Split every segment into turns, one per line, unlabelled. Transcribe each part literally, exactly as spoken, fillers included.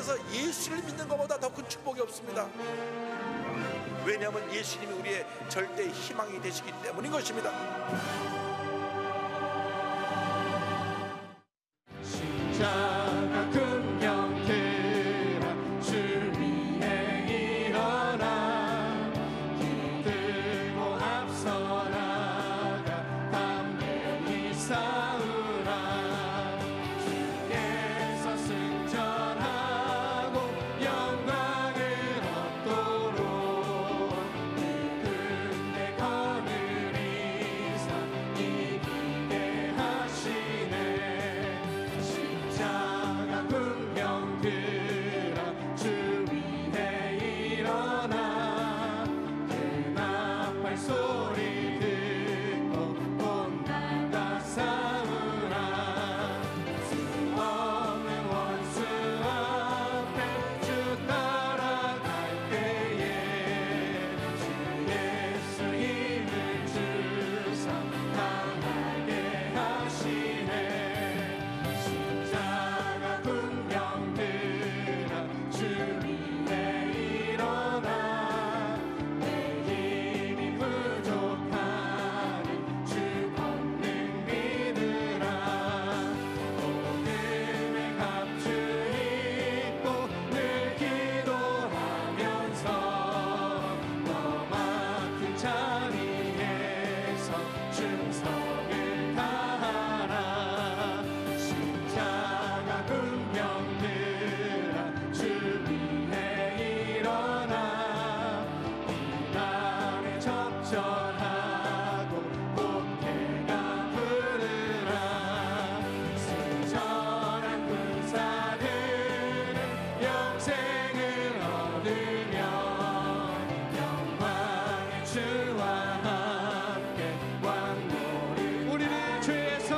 세상에서 예수를 믿는 것보다 더 큰 축복이 없습니다. 왜냐하면 예수님이 우리의 절대 희망이 되시기 때문인 것입니다.
십자가 금령 들어 주 위에 일어나 길 들고 앞서 나가 담대히 싸우라. 주께서 승천하고 영광을 얻도록 끝내 거느리사 이기게 하시네. 십자가 금령 들어 주 위에 일어나 그 나팔 소리 듣고 곧 나가 싸우라. 수 없는 원수 앞에 주 따라갈 때에 주 예수 힘을 주사 강하게 하시네. 십자가 금령 들어 주 위에 일어나 내 힘이 부족하니 주 권능 믿으라. 복음의 갑주 입고 늘 기도하면서 너 맡은 자리에서 충성을 다하라. 십자가 금령 들어 주 위에 일어나 이 땅에 적절하고 복해가 부르라. 승천한 군사들은 영생을 얻으며 영광의 주와 함께 왕노를. 우리를 죄에서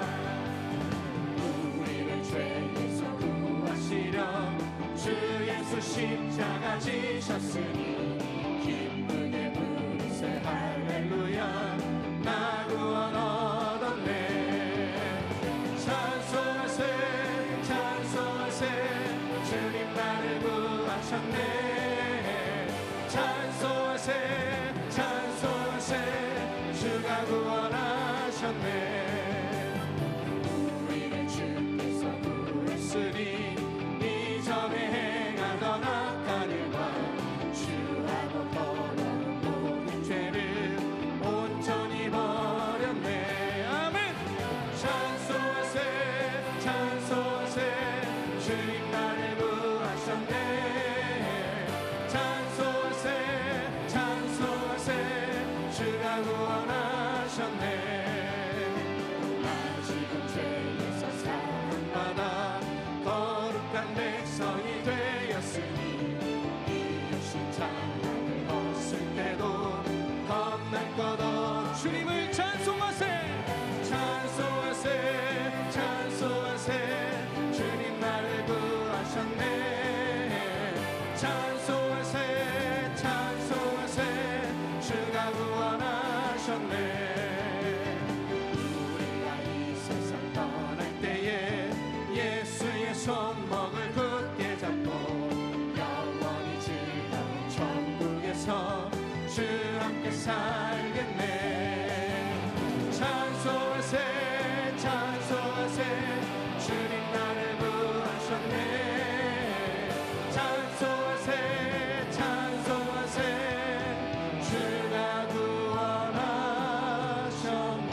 우리를 죄에서 구하시려 주 예수 십자가 지셨으니 기쁘게 부르세 할렐루야. 나 구원 얻었네. 찬송하세 찬송하세 주님 나를 구하셨네. 찬송하세 찬송하세 주가 구원하셨네. 우리를 주께서 구했으니 이전에 행하던 악한 일과 주하고 더러운 모든 죄를 온전히 버렸네. 아멘. 찬송하세 찬송하세 주님 나를 구하셨네. 찬송하세 찬송하세 주가 구원하셨네. 아직은 죄에서 사랑받아 거룩한 백성이 되었으니 이웃이 장난을 벗을 때도 겁날 것 없. 주님을 찬송하세 찬송하세 찬송하세 주님 나를 구하셨네. 찬송하세 찬송하세 주가 구원하셨네. 우리가 이 세상 떠날 때에 예수의 손목을 굳게 잡고 영원히 즐거운 천국에서 주 함께 살겠네. 찬송하세 찬송하세 주님 나를 구하셨네. 찬송하세 찬송하세 주가 구원하셨네.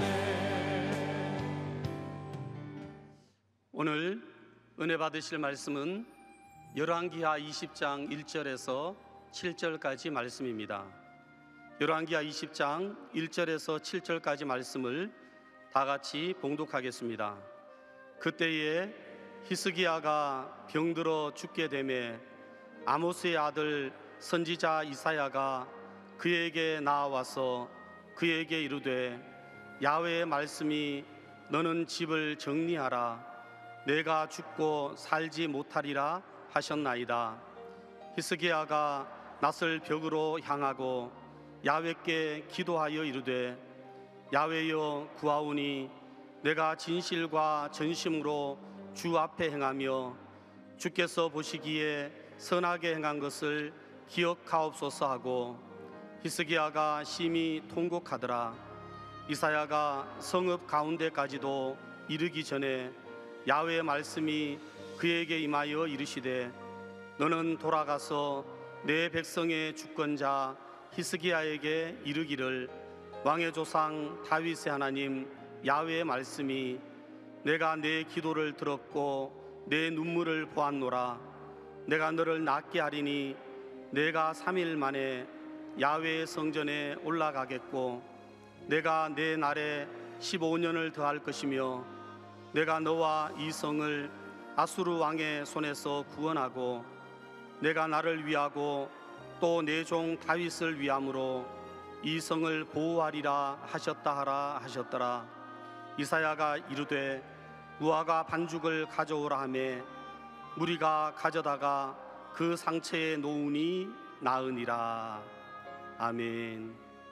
오늘 은혜 받으실 말씀은 열왕기하 이십 장 일 절에서 칠 절까지 말씀입니다. 열왕기하 이십 장 일 절에서 칠 절까지 말씀을 다 같이 봉독하겠습니다. 그때에 히스기야가 병들어 죽게 되매 아모스의 아들 선지자 이사야가 그에게 나와서 그에게 이르되 야훼의 말씀이 너는 집을 정리하라 내가 죽고 살지 못하리라 하셨나이다. 히스기야가 낯을 벽으로 향하고 야훼께 기도하여 이르되 야훼여 구하오니 내가 진실과 전심으로 주 앞에 행하며 주께서 보시기에 선하게 행한 것을 기억하옵소서 하고 히스기야가 심히 통곡하더라. 이사야가 성읍 가운데까지도 이르기 전에 야훼의 말씀이 그에게 임하여 이르시되 너는 돌아가서 내 백성의 주권자 히스기야에게 이르기를 왕의 조상 다윗의 하나님 야훼의 말씀이 내가 내 기도를 들었고 내 눈물을 보았노라. 내가 너를 낫게 하리니 내가 삼 일 만에 야훼의 성전에 올라가겠고 내가 내 날에 십오 년을 더할 것이며 내가 너와 이 성을 아수르 왕의 손에서 구원하고 내가 나를 위하고 또 내 종 다윗을 위함으로 이 성을 보호하리라 하셨다 하라 하셨더라. 이사야가 이르되 무화과 반죽을 가져오라 하매 무리가 가져다가 그 상처에 놓으니 나으니라. 아멘.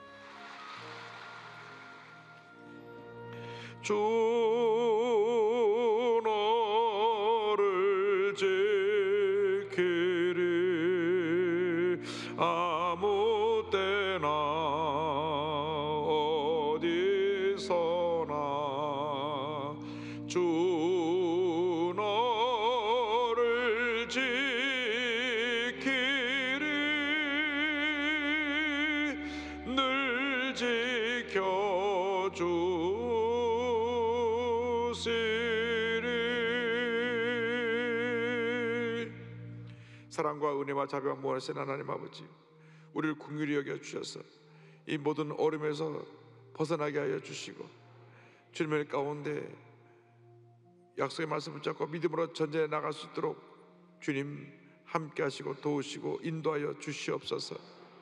주 너를 지키리 아무 때나 어디서나 주 너를 지키리 늘 지켜주시리. 사랑과 은혜와 자비와 무한하신 하나님 아버지, 우리를 긍휼히 여겨 주셔서 이 모든 어려움에서 벗어나게 하여 주시고 주님의 가운데 약속의 말씀을 붙잡고 믿음으로 전쟁에 나갈 수 있도록 주님 함께 하시고 도우시고 인도하여 주시옵소서.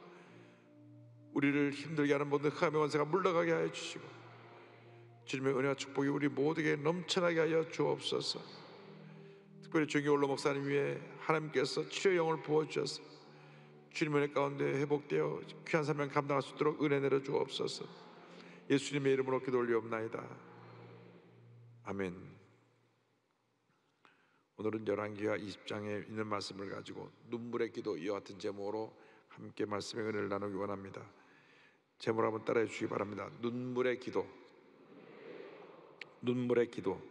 우리를 힘들게 하는 모든 흑암의 원세가 물러가게 하여 주시고 주님의 은혜와 축복이 우리 모두에게 넘쳐나게 하여 주옵소서. 특별히 정기 올로 목사님 위에 하나님께서 치료 영을 부어주셔서 주님의 은혜 가운데 회복되어 귀한 사명 감당할 수 있도록 은혜 내려 주옵소서. 예수님의 이름으로 기도 올리옵나이다. 아멘. 오늘은 열왕기하 이십 장에 있는 말씀을 가지고 눈물의 기도 이와 같은 제목으로 함께 말씀의 은혜를 나누기 원합니다. 제목을 한번 따라해 주시기 바랍니다. 눈물의 기도. 눈물의 기도.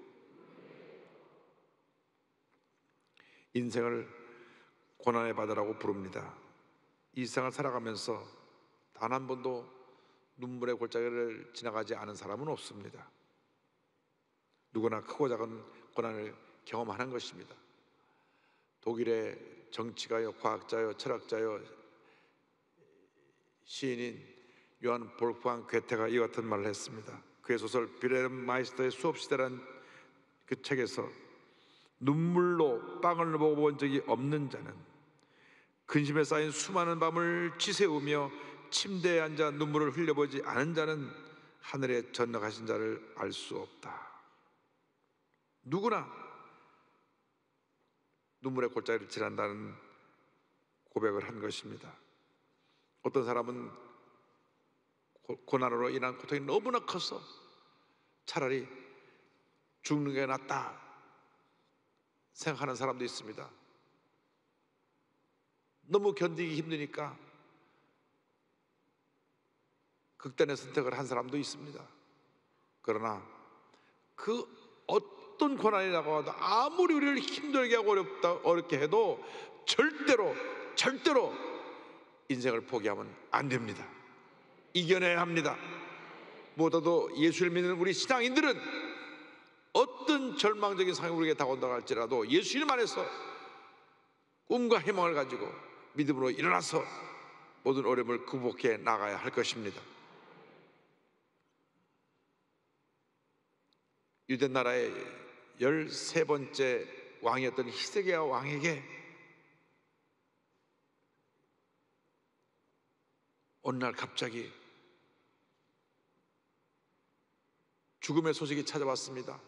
인생을 고난의 바다라고 부릅니다. 이 세상을 살아가면서 단 한 번도 눈물의 골짜기를 지나가지 않은 사람은 없습니다. 누구나 크고 작은 고난을 경험하는 것입니다. 독일의 정치가요, 과학자요, 철학자요, 시인인 요한 볼프강 괴테가 이와 같은 말을 했습니다. 그의 소설 빌헬m 마이스터의 수업시대라는 그 책에서 눈물로 빵을 먹어본 적이 없는 자는 근심에 쌓인 수많은 밤을 지새우며 침대에 앉아 눈물을 흘려보지 않은 자는 하늘에 전능하신 자를 알 수 없다. 누구나 눈물의 골짜기를 지난다는 고백을 한 것입니다. 어떤 사람은 고난으로 인한 고통이 너무나 커서 차라리 죽는 게 낫다 생각하는 사람도 있습니다. 너무 견디기 힘드니까 극단의 선택을 한 사람도 있습니다. 그러나 그 어떤 고난이라고 하도 아무리 우리를 힘들게 하고 어렵다, 어렵게 해도 절대로 절대로 인생을 포기하면 안 됩니다. 이겨내야 합니다. 무엇보다도 예수를 믿는 우리 신앙인들은 어떤 절망적인 상황이 우리에게 다가온다고 할지라도 예수님 안에서 꿈과 희망을 가지고 믿음으로 일어나서 모든 어려움을 극복해 나가야 할 것입니다. 유대 나라의 열세 번째 왕이었던 히스기야 왕에게 어느 날 갑자기 죽음의 소식이 찾아왔습니다.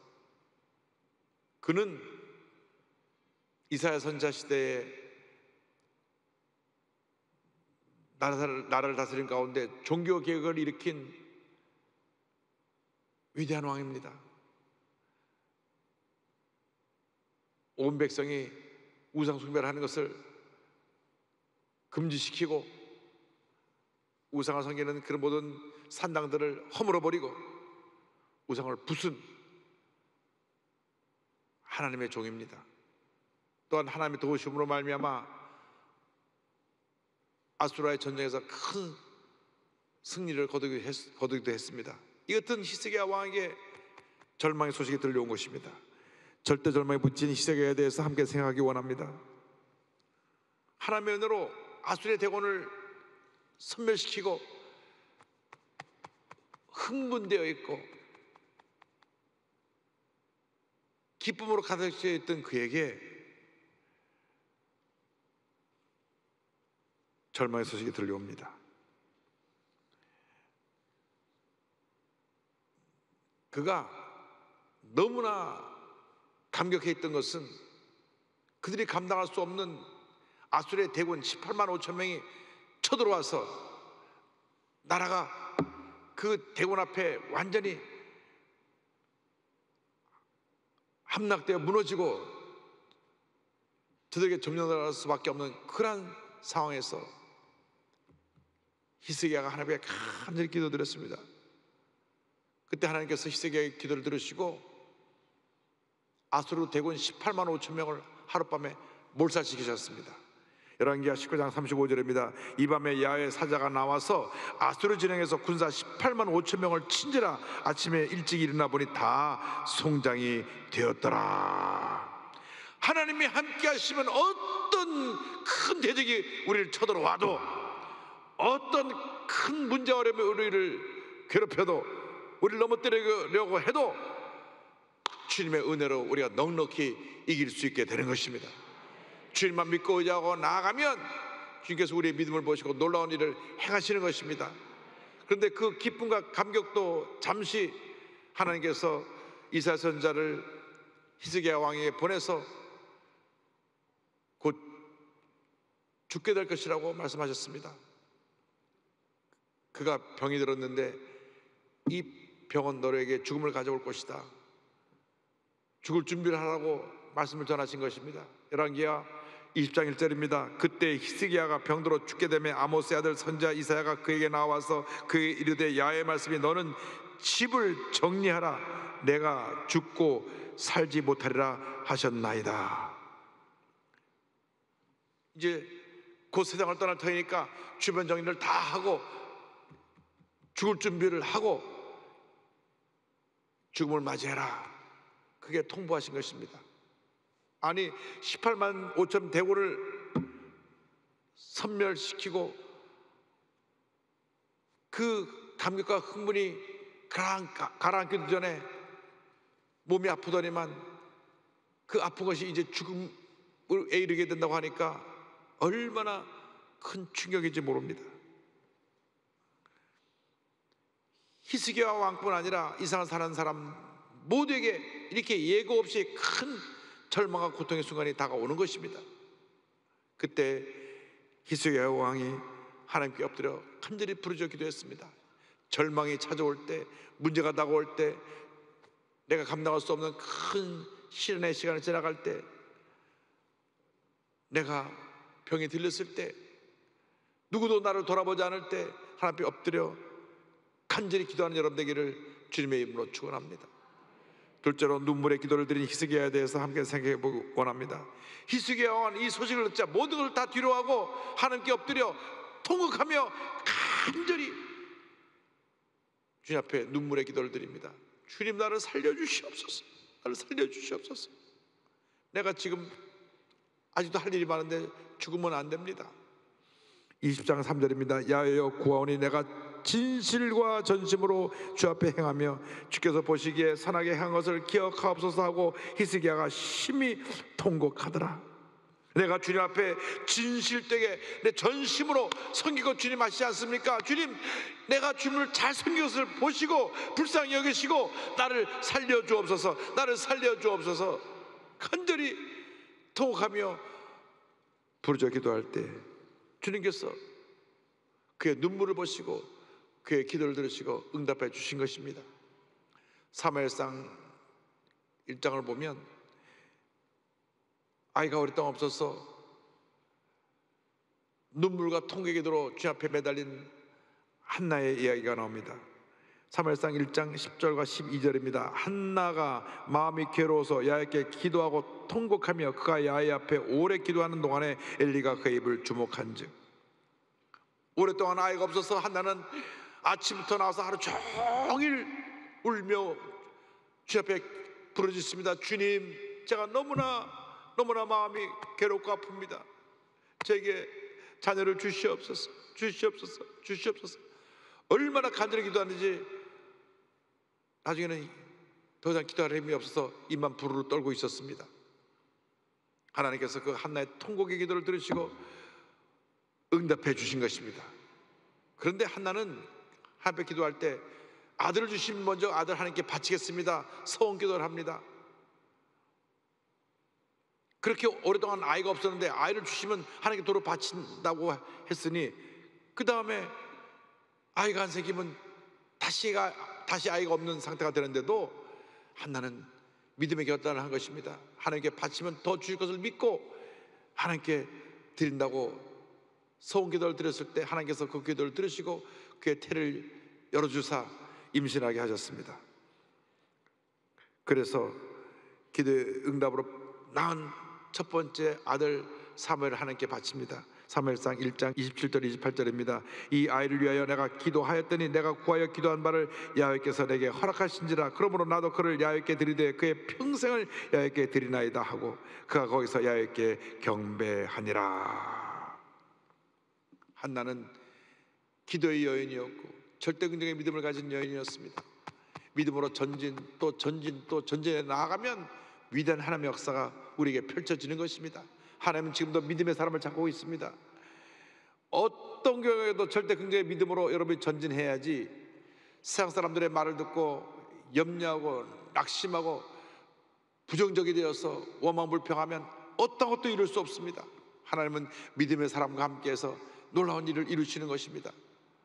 그는 이사야 선지자 시대에 나라를, 나라를 다스린 가운데 종교 개혁을 일으킨 위대한 왕입니다. 온 백성이 우상 숭배를 하는 것을 금지시키고 우상을 섬기는 그런 모든 산당들을 허물어 버리고 우상을 부순 하나님의 종입니다. 또한 하나님의 도우심으로 말미암아 아수라의 전쟁에서 큰 승리를 거두기도 했습니다. 이 같은 히스기야 왕에게 절망의 소식이 들려온 것입니다. 절대 절망에 붙인 히스기야에 대해서 함께 생각하기 원합니다. 하나님의 은혜로 아수리의 대군을 섬멸시키고 흥분되어 있고 기쁨으로 가득 채 있던 그에게 절망의 소식이 들려옵니다. 그가 너무나 감격해 있던 것은 그들이 감당할 수 없는 아수리의 대군 십팔만 오천 명이 쳐들어와서 나라가 그 대군 앞에 완전히 함락되어 무너지고 저들에게 점령할 수밖에 없는 그런 상황에서 히스기야가 하나님께 간절히 기도드렸습니다. 그때 하나님께서 히스기야의 기도를 들으시고 아수르 대군 십팔만 오천 명을 하룻밤에 몰살시키셨습니다. 열왕기하 십구 장 삼십오 절입니다. 이 밤에 야훼 사자가 나와서 아수르 진영에서 군사 십팔만 오천 명을 친지라 아침에 일찍 일어나 보니 다 송장이 되었더라. 하나님이 함께 하시면 어떤 큰 대적이 우리를 쳐들어와도 어떤 큰 문제 어려움이 우리를 괴롭혀도 우리를 넘어뜨리려고 해도 주님의 은혜로 우리가 넉넉히 이길 수 있게 되는 것입니다. 주님만 믿고 의지하고 나아가면 주님께서 우리의 믿음을 보시고 놀라운 일을 행하시는 것입니다. 그런데 그 기쁨과 감격도 잠시 하나님께서 이사야 선지자를 히스기야 왕에게 보내서 곧 죽게 될 것이라고 말씀하셨습니다. 그가 병이 들었는데 이 병은 너에게 죽음을 가져올 것이다. 죽을 준비를 하라고 말씀을 전하신 것입니다. 열왕기하 이십 장 일 절입니다. 그때 히스기야가 병들어 죽게 되매 아모스의 아들 선지자 이사야가 그에게 나와서 그에게 이르되 야훼의 말씀이 너는 집을 정리하라. 내가 죽고 살지 못하리라 하셨나이다. 이제 곧 세상을 떠날 터이니까 주변 정리를 다 하고 죽을 준비를 하고 죽음을 맞이해라. 그게 통보하신 것입니다. 아니 십팔만 오천 대군을 섬멸시키고 그 감격과 흥분이 가라앉기도 전에 몸이 아프더니만 그 아픈 것이 이제 죽음에 이르게 된다고 하니까 얼마나 큰 충격인지 모릅니다. 히스기야 왕뿐 아니라 이 세상을 사는 사람 모두에게 이렇게 예고 없이 큰 절망과 고통의 순간이 다가오는 것입니다. 그때 히스기야 왕이 하나님께 엎드려 간절히 부르짖어 기도했습니다. 절망이 찾아올 때, 문제가 다가올 때, 내가 감당할 수 없는 큰 시련의 시간을 지나갈 때, 내가 병이 들렸을 때, 누구도 나를 돌아보지 않을 때 하나님 앞에 엎드려 간절히 기도하는 여러분 되기를 주님의 이름으로 축원합니다. 둘째로 눈물의 기도를 드린 히스기야에 대해서 함께 생각해 보기 원합니다. 히스기야 왕은 이 소식을 듣자 모든 걸 다 뒤로하고 하나님께 엎드려 통곡하며 간절히 주님 앞에 눈물의 기도를 드립니다. 주님, 나를 살려주시옵소서. 나를 살려주시옵소서. 내가 지금 아직도 할 일이 많은데 죽으면 안 됩니다. 이십 장 삼 절입니다. 야훼여 구하오니 내가 진실과 전심으로 주 앞에 행하며 주께서 보시기에 선하게 행한 것을 기억하옵소서 하고 히스기야가 심히 통곡하더라. 내가 주님 앞에 진실되게 내 전심으로 섬기고 주님 아시지 않습니까? 주님, 내가 주님을 잘 섬긴 것을 보시고 불쌍히 여기시고 나를 살려주옵소서, 나를 살려주옵소서 간절히 통곡하며 부르짖어 기도할 때 주님께서 그의 눈물을 보시고 그의 기도를 들으시고 응답해 주신 것입니다. 사무엘상 일 장을 보면 아이가 오랫동안 없어서 눈물과 통곡의 기도로 주 앞에 매달린 한나의 이야기가 나옵니다. 사무엘상 일 장 십 절과 십이 절입니다. 한나가 마음이 괴로워서 야훼께 기도하고 통곡하며 그가 야훼 앞에 오래 기도하는 동안에 엘리가 그의 입을 주목한즉, 오랫동안 아이가 없어서 한나는 아침부터 나와서 하루 종일 울며 주 앞에 부르짖습니다. 주님, 제가 너무나 너무나 마음이 괴롭고 아픕니다. 제게 자녀를 주시옵소서, 주시옵소서, 주시옵소서. 얼마나 간절히 기도하는지 나중에는 더 이상 기도할 힘이 없어서 입만 부르르 떨고 있었습니다. 하나님께서 그 한나의 통곡의 기도를 들으시고 응답해 주신 것입니다. 그런데 한나는 하나님께 기도할 때 아들을 주시면 먼저 아들 하나님께 바치겠습니다, 서원 기도를 합니다. 그렇게 오랫동안 아이가 없었는데 아이를 주시면 하나님께 도로 바친다고 했으니 그 다음에 아이가 안 생기면 다시가, 다시 아이가 없는 상태가 되는데도 한나는 믿음의 결단을 한 것입니다. 하나님께 바치면 더 주실 것을 믿고 하나님께 드린다고 소원 기도를 드렸을 때 하나님께서 그 기도를 들으시고 그의 태를 열어주사 임신하게 하셨습니다. 그래서 기도의 응답으로 낳은 첫 번째 아들 사무엘을 하나님께 바칩니다. 사무엘상 일 장 이십칠 절 이십팔 절입니다. 이 아이를 위하여 내가 기도하였더니 내가 구하여 기도한 바를 야훼께서 내게 허락하신지라. 그러므로 나도 그를 야훼께 드리되 그의 평생을 야훼께 드리나이다 하고 그가 거기서 야훼께 경배하니라. 한나는 기도의 여인이었고 절대 긍정의 믿음을 가진 여인이었습니다. 믿음으로 전진 또 전진 또 전진에 나아가면 위대한 하나님의 역사가 우리에게 펼쳐지는 것입니다. 하나님은 지금도 믿음의 사람을 찾고 있습니다. 어떤 경우에도 절대 긍정의 믿음으로 여러분이 전진해야지 세상 사람들의 말을 듣고 염려하고 낙심하고 부정적이 되어서 원망불평하면 어떤 것도 이룰 수 없습니다. 하나님은 믿음의 사람과 함께해서 놀라운 일을 이루시는 것입니다.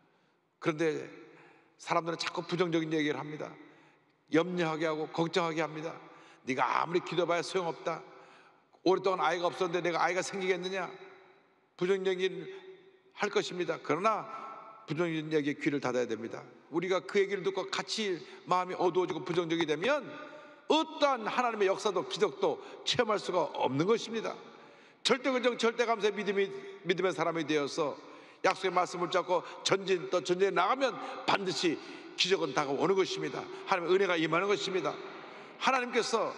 그런데 사람들은 자꾸 부정적인 얘기를 합니다. 염려하게 하고 걱정하게 합니다. 네가 아무리 기도해봐야 소용없다. 오랫동안 아이가 없었는데 내가 아이가 생기겠느냐? 부정적인 할 것입니다. 그러나 부정적인 얘기에 귀를 닫아야 됩니다. 우리가 그 얘기를 듣고 같이 마음이 어두워지고 부정적이 되면 어떠한 하나님의 역사도 기적도 체험할 수가 없는 것입니다. 절대 긍정 절대 감사의 믿음이, 믿음의 사람이 되어서 약속의 말씀을 잡고 전진 또 전진에 나가면 반드시 기적은 다가오는 것입니다. 하나님의 은혜가 임하는 것입니다. 하나님께서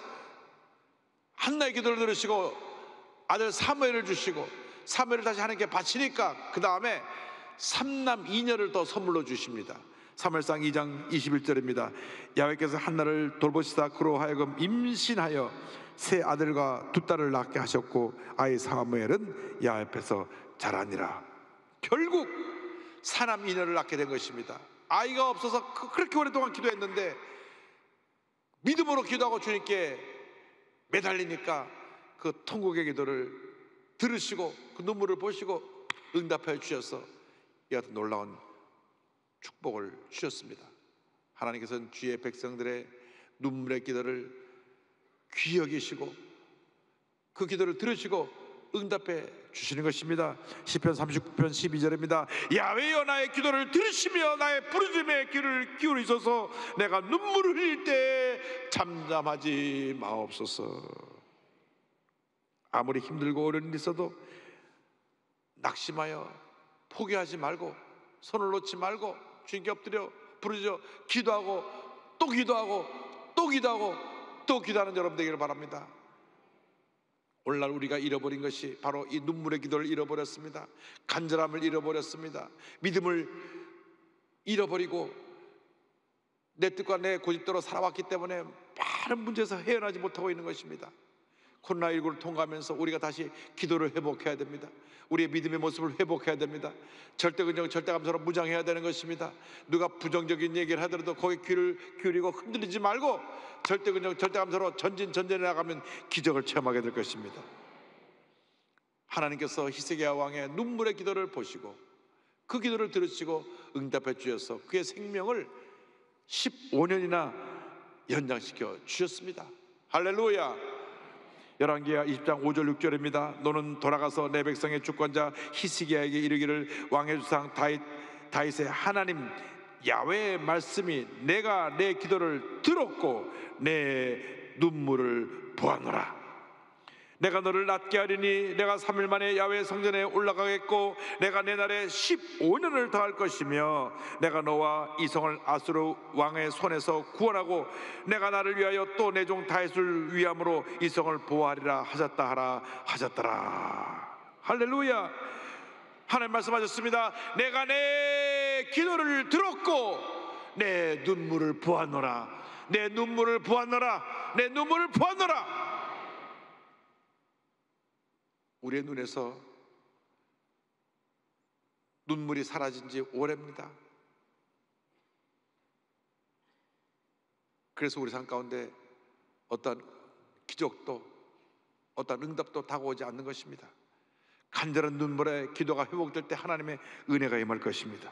한나의 기도를 들으시고 아들 사무엘을 주시고 사무엘을 다시 하나님께 바치니까 그 다음에 삼남 이녀를 더 선물로 주십니다. 사무엘상 이 장 이십일 절입니다. 야훼께서 한나를 돌보시다 그로 하여금 임신하여 세 아들과 두 딸을 낳게 하셨고 아이 사무엘은 야훼 앞에서 자라니라. 결국 사남 이녀를 낳게 된 것입니다. 아이가 없어서 그렇게 오랫동안 기도했는데 믿음으로 기도하고 주님께 매달리니까 그 통곡의 기도를 들으시고 그 눈물을 보시고 응답해 주셔서 이 같은 놀라운 축복을 주셨습니다. 하나님께서는 주의 백성들의 눈물의 기도를 귀히 여기시고 그 기도를 들으시고 응답해 주시는 것입니다. 시편 삼십구 편 십이 절입니다. 야훼여 나의 기도를 들으시며 나의 부르짖음에 귀를 기울이소서. 내가 눈물을 흘릴 때 잠잠하지 마옵소서. 아무리 힘들고 어려운 일이 있어도 낙심하여 포기하지 말고 손을 놓지 말고 주님께 엎드려 부르짖어 기도하고 또 기도하고 또 기도하고 또 기도하는 여러분 되기를 바랍니다. 오늘날 우리가 잃어버린 것이 바로 이 눈물의 기도를 잃어버렸습니다. 간절함을 잃어버렸습니다. 믿음을 잃어버리고 내 뜻과 내 고집대로 살아왔기 때문에 많은 문제에서 헤어나지 못하고 있는 것입니다. 코로나십구를 통과하면서 우리가 다시 기도를 회복해야 됩니다. 우리의 믿음의 모습을 회복해야 됩니다. 절대 긍정 절대 감사로 무장해야 되는 것입니다. 누가 부정적인 얘기를 하더라도 거기에 귀를 기울이고 흔들리지 말고 절대 긍정 절대 감사로 전진 전진해 나가면 기적을 체험하게 될 것입니다. 하나님께서 히스기야 왕의 눈물의 기도를 보시고 그 기도를 들으시고 응답해 주셔서 그의 생명을 십오 년이나 연장시켜 주셨습니다. 할렐루야. 열왕기하 이십 장 오 절 육 절입니다. 너는 돌아가서 내 백성의 주권자 히스기야에게 이르기를 왕의 주상 다윗, 다윗의 하나님 야훼의 말씀이 내가 내 기도를 들었고 내 눈물을 보았노라. 내가 너를 낫게 하리니 내가 삼 일 만에 야훼 성전에 올라가겠고 내가 내 날에 십오 년을 더할 것이며 내가 너와 이 성을 아수르 왕의 손에서 구원하고 내가 나를 위하여 또 내 종 다윗을 위함으로 이 성을 보호하리라 하셨다 하라 하셨더라. 할렐루야. 하나님 말씀하셨습니다. 내가 내 기도를 들었고 내 눈물을 보았노라. 내 눈물을 보았노라. 내 눈물을 보았노라. 우리의 눈에서 눈물이 사라진 지 오래입니다. 그래서 우리 삶 가운데 어떤 기적도 어떤 응답도 다가오지 않는 것입니다. 간절한 눈물에 기도가 회복될 때 하나님의 은혜가 임할 것입니다.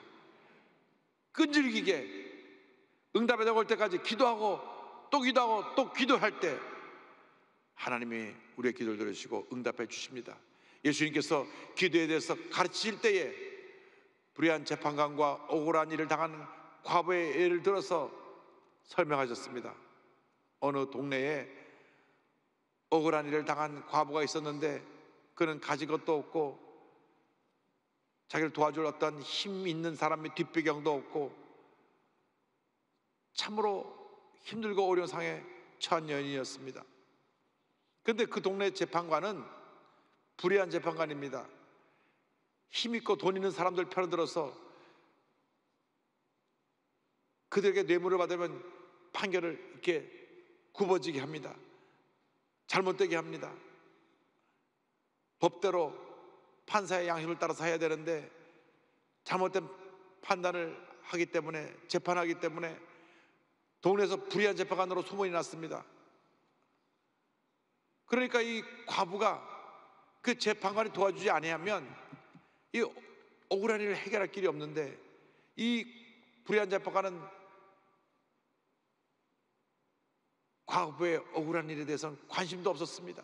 끈질기게 응답이 다가올 때까지 기도하고 또 기도하고 또 기도할 때 하나님이 우리의 기도를 들으시고 응답해 주십니다. 예수님께서 기도에 대해서 가르치실 때에 불의한 재판관과 억울한 일을 당한 과부의 예를 들어서 설명하셨습니다. 어느 동네에 억울한 일을 당한 과부가 있었는데 그는 가진 것도 없고 자기를 도와줄 어떤 힘 있는 사람의 뒷배경도 없고 참으로 힘들고 어려운 상황에 처한 여인이었습니다. 그런데 그 동네 재판관은 불의한 재판관입니다. 힘있고 돈 있는 사람들 편을 들어서 그들에게 뇌물을 받으면 판결을 이렇게 굽어지게 합니다. 잘못되게 합니다. 법대로 판사의 양심을 따라서 해야 되는데 잘못된 판단을 하기 때문에 재판하기 때문에 동네에서 불의한 재판관으로 소문이 났습니다. 그러니까 이 과부가 그 재판관이 도와주지 아니하면 이 억울한 일을 해결할 길이 없는데 이 불의한 재판관은 과부의 억울한 일에 대해서는 관심도 없었습니다.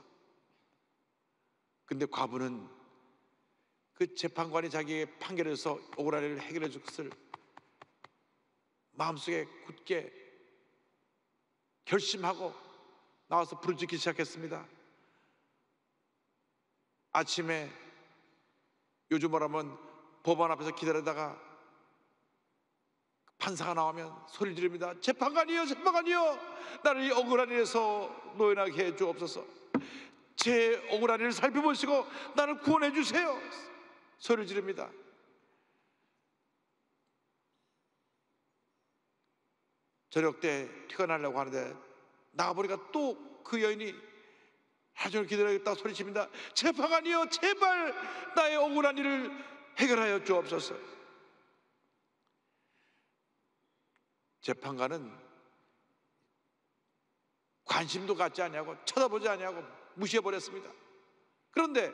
근데 과부는 그 재판관이 자기에게 판결해서 억울한 일을 해결해 줄 것을 마음속에 굳게 결심하고 나와서 부르짖기 시작했습니다. 아침에 요즘 말하면 법원 앞에서 기다리다가 판사가 나오면 소리를 지릅니다. 재판관이요 재판관이요 나를 이 억울한 일에서 노인하게 해 주옵소서. 제 억울한 일을 살펴보시고 나를 구원해 주세요. 소리를 지릅니다. 저녁 때 퇴근하려고 하는데 나가보니까 또 그 여인이 하루 종일 기다리겠다고 소리칩니다. 재판관이요 제발 나의 억울한 일을 해결하여 주옵소서. 재판관은 관심도 갖지 아니하고 쳐다보지 아니하고 무시해버렸습니다. 그런데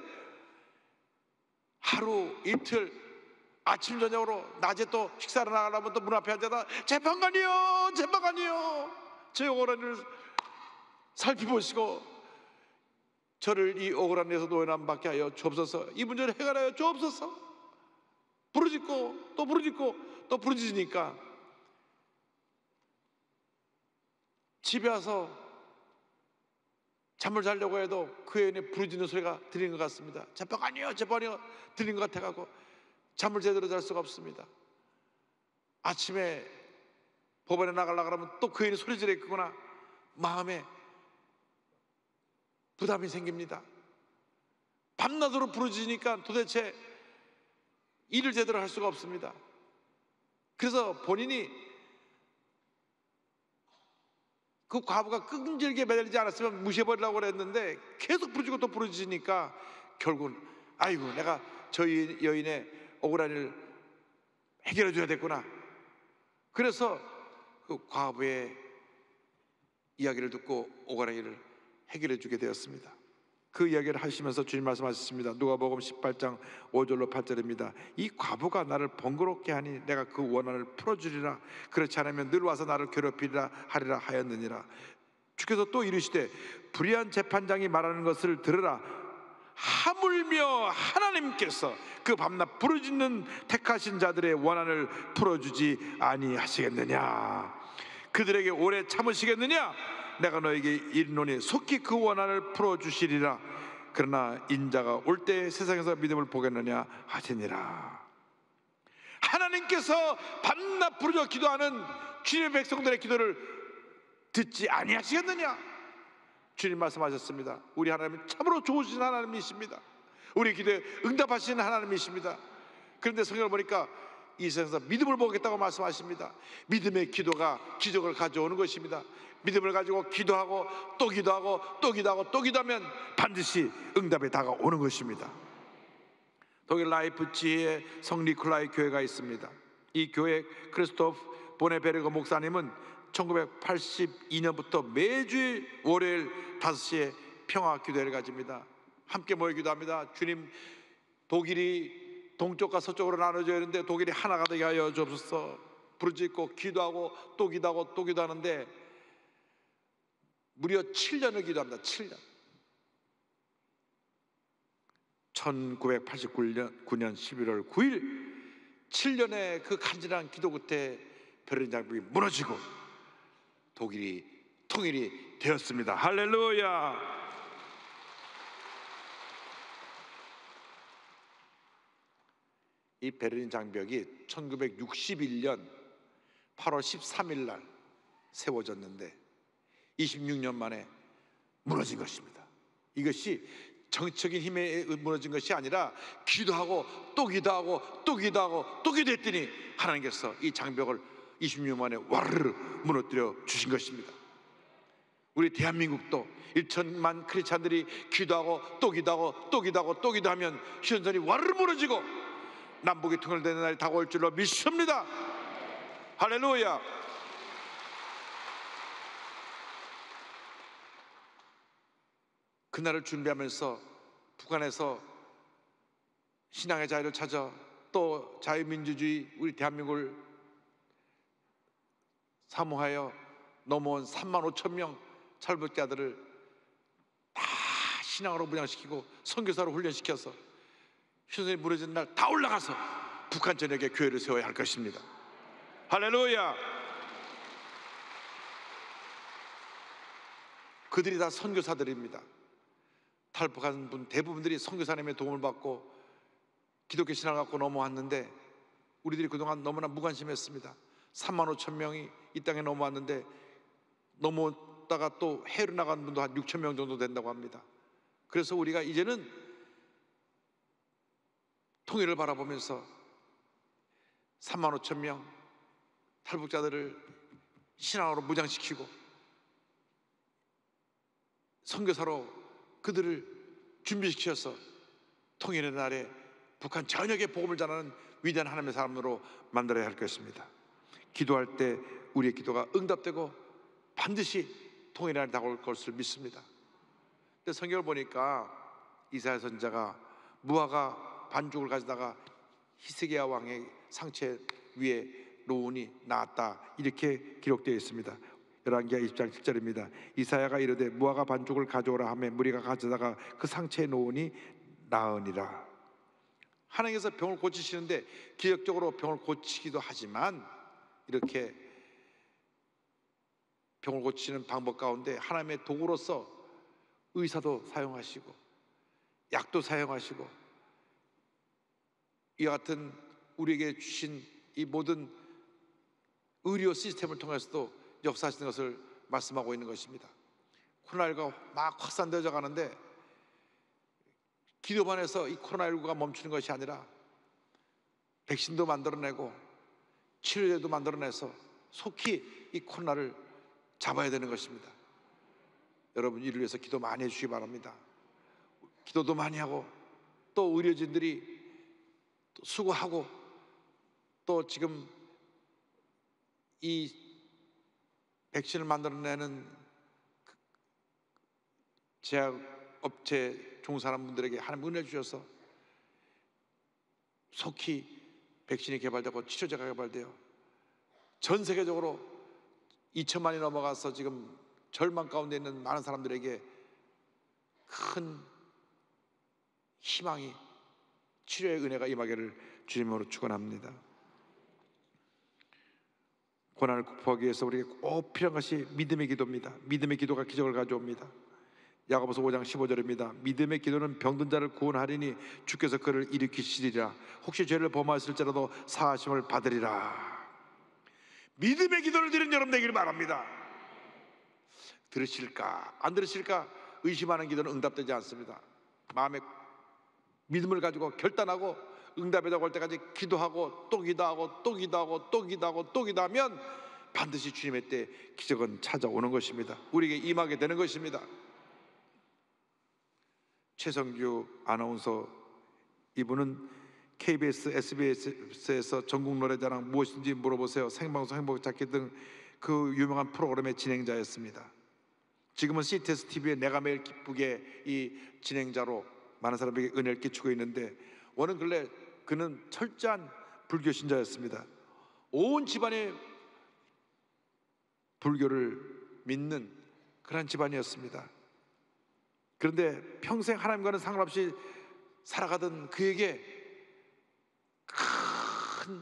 하루 이틀 아침 저녁으로 낮에 또 식사를 나가려면 또 문 앞에 앉아서 재판관이요 재판관이요 제 억울한 일을 살펴보시고 저를 이 억울한 일에서 노인함 받게 하여 주옵소서. 이 문제를 해결하여 주옵소서. 부르짖고 또 부르짖고 또 부르짖으니까 집에 와서 잠을 자려고 해도 그 여인의 부르짖는 소리가 들리는 것 같습니다. 재판관이요 재판관이요 들린 것 같아가지고 잠을 제대로 잘 수가 없습니다. 아침에 법원에 나가려고 하면 또 그 여인이 소리 지르겠구나 마음에 부담이 생깁니다. 밤낮으로 부르짖으니까 도대체 일을 제대로 할 수가 없습니다. 그래서 본인이 그 과부가 끈질기게 매달리지 않았으면 무시해버리려고 그랬는데 계속 부르짖고 또 부르짖으니까 결국은 아이고 내가 저 여인의 억울한 일을 해결해 줘야 됐구나. 그래서 그 과부의 이야기를 듣고 억울한 일을 해결해 주게 되었습니다. 그 이야기를 하시면서 주님 말씀하셨습니다. 누가복음 십팔 장 오 절로 팔 절입니다. 이 과부가 나를 번거롭게 하니 내가 그 원한을 풀어주리라. 그렇지 않으면 늘 와서 나를 괴롭히리라 하리라 하였느니라. 주께서 또 이르시되 불의한 재판장이 말하는 것을 들으라. 하물며 하나님께서 그 밤낮 부르짖는 택하신 자들의 원한을 풀어주지 아니하시겠느냐? 그들에게 오래 참으시겠느냐? 내가 너에게 이르노니 속히 그 원한을 풀어주시리라. 그러나 인자가 올 때 세상에서 믿음을 보겠느냐 하시니라. 하나님께서 밤낮 부르짖어 기도하는 주님의 백성들의 기도를 듣지 아니하시겠느냐? 주님 말씀하셨습니다. 우리 하나님은 참으로 좋으신 하나님이십니다. 우리 기도에 응답하시는 하나님이십니다. 그런데 성경을 보니까 이 세상에서 믿음을 보겠다고 말씀하십니다. 믿음의 기도가 기적을 가져오는 것입니다. 믿음을 가지고 기도하고 또 기도하고 또 기도하고 또 기도하면 반드시 응답이 다가오는 것입니다. 독일 라이프치히에 성 니콜라이 교회가 있습니다. 이 교회 크리스토프 보네베르그 목사님은 천구백팔십이 년부터 매주 월요일 다섯 시에 평화 기도회를 가집니다. 함께 모여 기도합니다. 주님, 독일이 동쪽과 서쪽으로 나눠져 있는데 독일이 하나가 되게 하여 주옵소서. 부르짖고 기도하고 또 기도하고 또 기도하는데 무려 칠 년을 기도합니다. 칠 년. 천구백팔십구 년 십일월 구일 칠 년의 그 간절한 기도 끝에 베를린 장벽이 무너지고 독일이 통일이 되었습니다. 할렐루야. 이 베를린 장벽이 천구백육십일 년 팔월 십삼일 날 세워졌는데 이십육 년 만에 무너진 것입니다. 이것이 정치적인 힘에 무너진 것이 아니라 기도하고 또 기도하고 또 기도하고 또 기도했더니 하나님께서 이 장벽을 이십육 년 만에 와르르 무너뜨려 주신 것입니다. 우리 대한민국도 일천만 크리스찬들이 기도하고 또 기도하고 또 기도하고 또 기도하면 휴전선이 와르르 무너지고 남북이 통일되는 날이 다가올 줄로 믿습니다. 할렐루야. 그날을 준비하면서 북한에서 신앙의 자유를 찾아 또 자유민주주의 우리 대한민국을 사모하여 넘어온 삼만 오천 명 철북자들을 다 신앙으로 무장시키고 선교사로 훈련시켜서 휴전선이 무너진 날 다 올라가서 북한 전역에 교회를 세워야 할 것입니다. 할렐루야. 그들이 다 선교사들입니다. 탈북한 분 대부분들이 선교사님의 도움을 받고 기독교 신앙을 갖고 넘어왔는데 우리들이 그동안 너무나 무관심했습니다. 삼만 오천 명이 이 땅에 넘어왔는데 넘어다가 또 해외로 나간 분도 한 육천 명 정도 된다고 합니다. 그래서 우리가 이제는 통일을 바라보면서 삼만 오천 명 탈북자들을 신앙으로 무장시키고 선교사로 그들을 준비시켜서 통일의 날에 북한 전역에 복음을 전하는 위대한 하나님의 사람으로 만들어야 할 것입니다. 기도할 때 우리의 기도가 응답되고 반드시 통일의 날이 다가올 것을 믿습니다. 근데 성경을 보니까 이사야 선지자가 무화과 반죽을 가져다가 히스기야 왕의 상체 위에 놓으니 나았다 이렇게 기록되어 있습니다. 열왕기하 이십 장 칠 절입니다. 이사야가 이르되 무화과 반죽을 가져오라 하매 무리가 가져다가 그 상체에 놓으니 나으니라. 하나님께서 병을 고치시는데 기적적으로 병을 고치기도 하지만 이렇게 병을 고치는 방법 가운데 하나님의 도구로서 의사도 사용하시고 약도 사용하시고 이와 같은 우리에게 주신 이 모든 의료 시스템을 통해서도 역사하시는 것을 말씀하고 있는 것입니다. 코로나십구가 막 확산되어 가는데 기도만 해서 이 코로나십구가 멈추는 것이 아니라 백신도 만들어내고 치료제도 만들어내서 속히 이 코로나를 잡아야 되는 것입니다. 여러분 이를 위해서 기도 많이 해주시기 바랍니다. 기도도 많이 하고 또 의료진들이 또 수고하고 또 지금 이 백신을 만들어내는 제약업체 종사하는 분들에게 하나님 은혜 주셔서 속히 백신이 개발되고 치료제가 개발되어 전 세계적으로 이천만이 넘어가서 지금 절망 가운데 있는 많은 사람들에게 큰 희망이, 치료의 은혜가 임하기를 주님으로 축원합니다. 고난을 극복하기 위해서 우리에게 꼭 필요한 것이 믿음의 기도입니다. 믿음의 기도가 기적을 가져옵니다. 야고보서 오 장 십오 절입니다. 믿음의 기도는 병든 자를 구원하리니 주께서 그를 일으키시리라. 혹시 죄를 범하였을지라도 사하심을 받으리라. 믿음의 기도를 드리는 여러분 되기를 바랍니다. 들으실까 안 들으실까 의심하는 기도는 응답되지 않습니다. 마음에 믿음을 가지고 결단하고 응답이라고 할 때까지 기도하고 또 기도하고 또 기도하고 또 기도하고 또 기도하면 반드시 주님의 때 기적은 찾아오는 것입니다. 우리에게 임하게 되는 것입니다. 최성규 아나운서, 이분은 케이비에스, 에스비에스에서 전국 노래자랑 무엇인지 물어보세요, 생방송 행복찾기 등 그 유명한 프로그램의 진행자였습니다. 지금은 씨티에스 티비에 내가 매일 기쁘게 이 진행자로 많은 사람에게 은혜를 끼치고 있는데, 원은 근래 그는 철저한 불교 신자였습니다. 온 집안이 불교를 믿는 그런 집안이었습니다. 그런데 평생 하나님과는 상관없이 살아가던 그에게 큰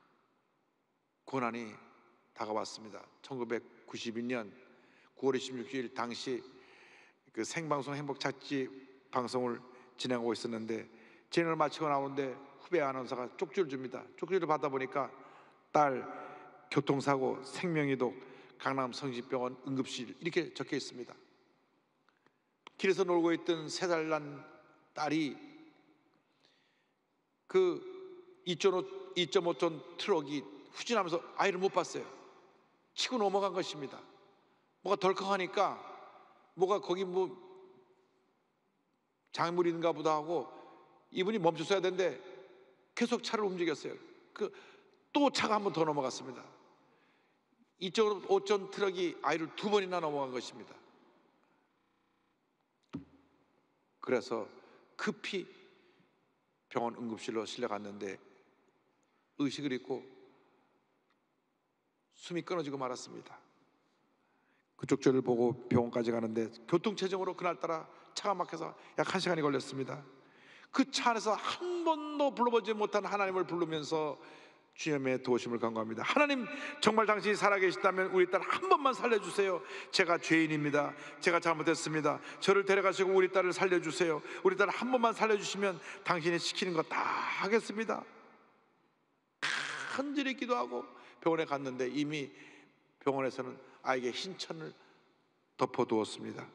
고난이 다가왔습니다. 천구백구십이 년 구월 이십육일 당시 그 생방송 행복찾기 방송을 진행하고 있었는데, 진행을 마치고 나오는데 후배 아나운서가 쪽지를 줍니다. 쪽지를 받다 보니까 딸 교통사고, 생명이독, 강남 성심병원 응급실 이렇게 적혀 있습니다. 길에서 놀고 있던 세 살 난 딸이 그 이 점 오 톤 트럭이 후진하면서 아이를 못 봤어요. 치고 넘어간 것입니다. 뭐가 덜컹하니까 뭐가 거기 뭐 장애물인가 보다 하고 이분이 멈췄어야 되는데 계속 차를 움직였어요. 그 또 차가 한 번 더 넘어갔습니다. 이 점 오 톤 트럭이 아이를 두 번이나 넘어간 것입니다. 그래서 급히 병원 응급실로 실려갔는데 의식을 잃고 숨이 끊어지고 말았습니다. 그쪽 죄를 보고 병원까지 가는데 교통체증으로 그날따라 차가 막혀서 약 한 시간이 걸렸습니다. 그 차 안에서 한 번도 불러보지 못한 하나님을 부르면서 주님의 도우심을 간구합니다. 하나님, 정말 당신이 살아계시다면 우리 딸 한 번만 살려주세요. 제가 죄인입니다. 제가 잘못했습니다. 저를 데려가시고 우리 딸을 살려주세요. 우리 딸 한 번만 살려주시면 당신이 시키는 거 다 하겠습니다. 간절히 기도하고 병원에 갔는데 이미 병원에서는 아이에게 흰천을 덮어두었습니다.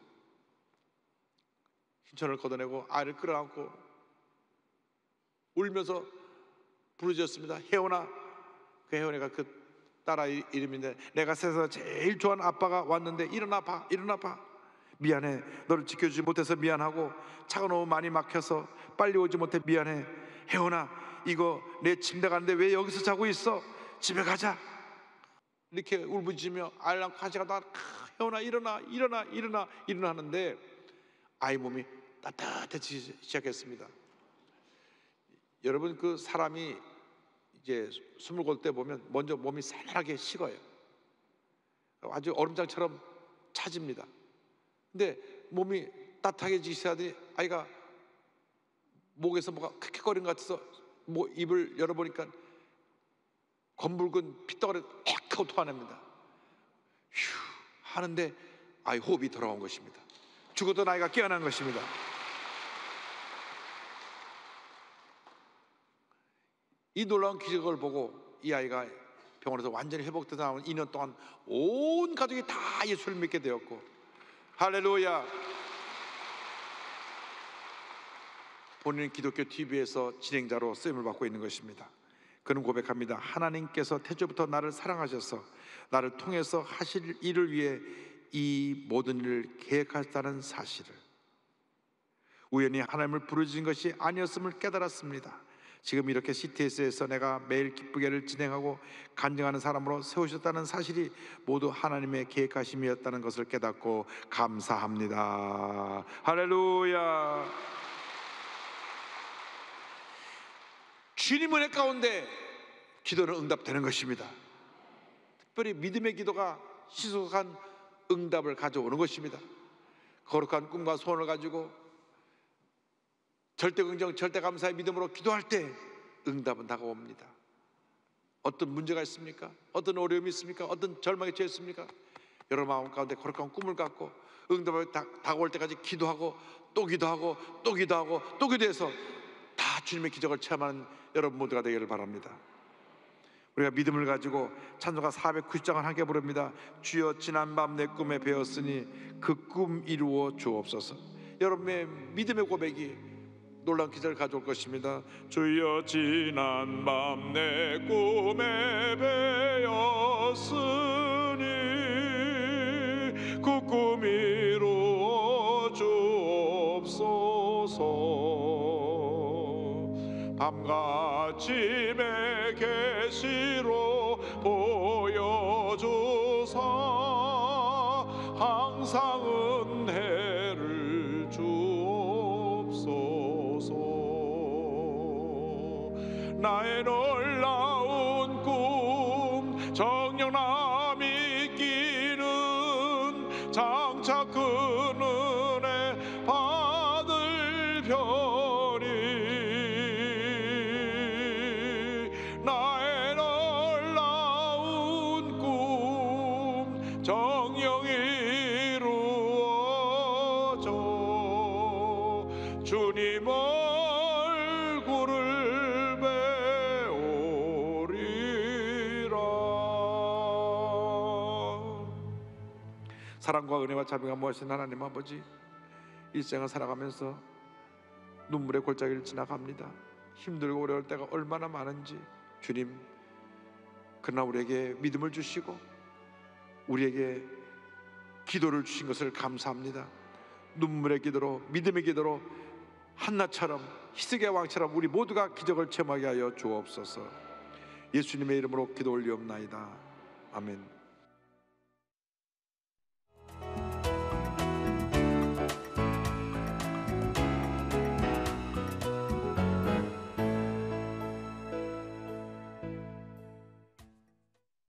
흰천을 걷어내고 아이를 끌어안고 울면서 부르짖었습니다. 혜원아. 그 혜원이가 그 딸아이 이름인데, 내가 세상에서 제일 좋아하는 아빠가 왔는데 일어나 봐, 일어나 봐. 미안해, 너를 지켜주지 못해서 미안하고 차가 너무 많이 막혀서 빨리 오지 못해 미안해. 혜원아, 이거 내 침대 가는데 왜 여기서 자고 있어? 집에 가자. 이렇게 울부짖으며 아이를 안고 한 시간 동안 혜원아 일어나 일어나 일어나 일어나 하는데 아이 몸이 따뜻해지기 시작했습니다. 여러분, 그 사람이 이제 숨을 골 때 보면 먼저 몸이 싸늘하게 식어요. 아주 얼음장처럼 차집니다. 근데 몸이 따뜻하게 시작하더니 아이가 목에서 뭐가 킥킥거리는 것 같아서 뭐 입을 열어보니까 검붉은 피덩어리를 탁 하고 토해냅니다. 휴 하는데 아이 호흡이 돌아온 것입니다. 죽었던 아이가 깨어난 것입니다. 이 놀라운 기적을 보고 이 아이가 병원에서 완전히 회복돼서 나온 이 년 동안 온 가족이 다 예수를 믿게 되었고, 할렐루야. 본인은 기독교 티비에서 진행자로 쓰임을 받고 있는 것입니다. 그는 고백합니다. 하나님께서 태초부터 나를 사랑하셔서 나를 통해서 하실 일을 위해 이 모든 일을 계획하셨다는 사실을, 우연히 하나님을 부르짖은 것이 아니었음을 깨달았습니다. 지금 이렇게 씨티에스에서 내가 매일 기쁘게를 진행하고 간증하는 사람으로 세우셨다는 사실이 모두 하나님의 계획하심이었다는 것을 깨닫고 감사합니다. 할렐루야. 주님 은혜 가운데 기도는 응답되는 것입니다. 특별히 믿음의 기도가 시속한 응답을 가져오는 것입니다. 거룩한 꿈과 소원을 가지고 절대 긍정, 절대 감사의 믿음으로 기도할 때 응답은 다가옵니다. 어떤 문제가 있습니까? 어떤 어려움이 있습니까? 어떤 절망에 처했습니까? 여러분 마음 가운데 거룩한 꿈을 갖고 응답이 다, 다가올 때까지 기도하고 또 기도하고 또 기도하고 또 기도해서 다 주님의 기적을 체험하는 여러분 모두가 되기를 바랍니다. 우리가 믿음을 가지고 찬송가 사백구십 장을 함께 부릅니다. 주여 지난밤 내 꿈에 배웠으니 그 꿈 이루어 주옵소서. 여러분의 믿음의 고백이 놀라운 기적을 가져올 것입니다.
주여 지난밤 내 꿈에 배었으니 그 꿈 이루어 주옵소서. 밤같이 내 계시로 보여주사 항상 은혜를 주옵소서. 나의 놀라운 꿈 정령나 믿기는 장차 그 은혜 받을 편이 나의 놀라운 꿈 정령 이루어져 주님 얼굴을 배우리라.
사랑과 은혜와 자비가 무엇인 하나님 아버지, 일생을 살아가면서 눈물의 골짜기를 지나갑니다. 힘들고 어려울 때가 얼마나 많은지 주님, 그러나 우리에게 믿음을 주시고 우리에게 기도를 주신 것을 감사합니다. 눈물의 기도로, 믿음의 기도로 한나처럼, 히스기야 왕처럼 우리 모두가 기적을 체험하게 하여 주옵소서. 예수님의 이름으로 기도 올리옵나이다. 아멘.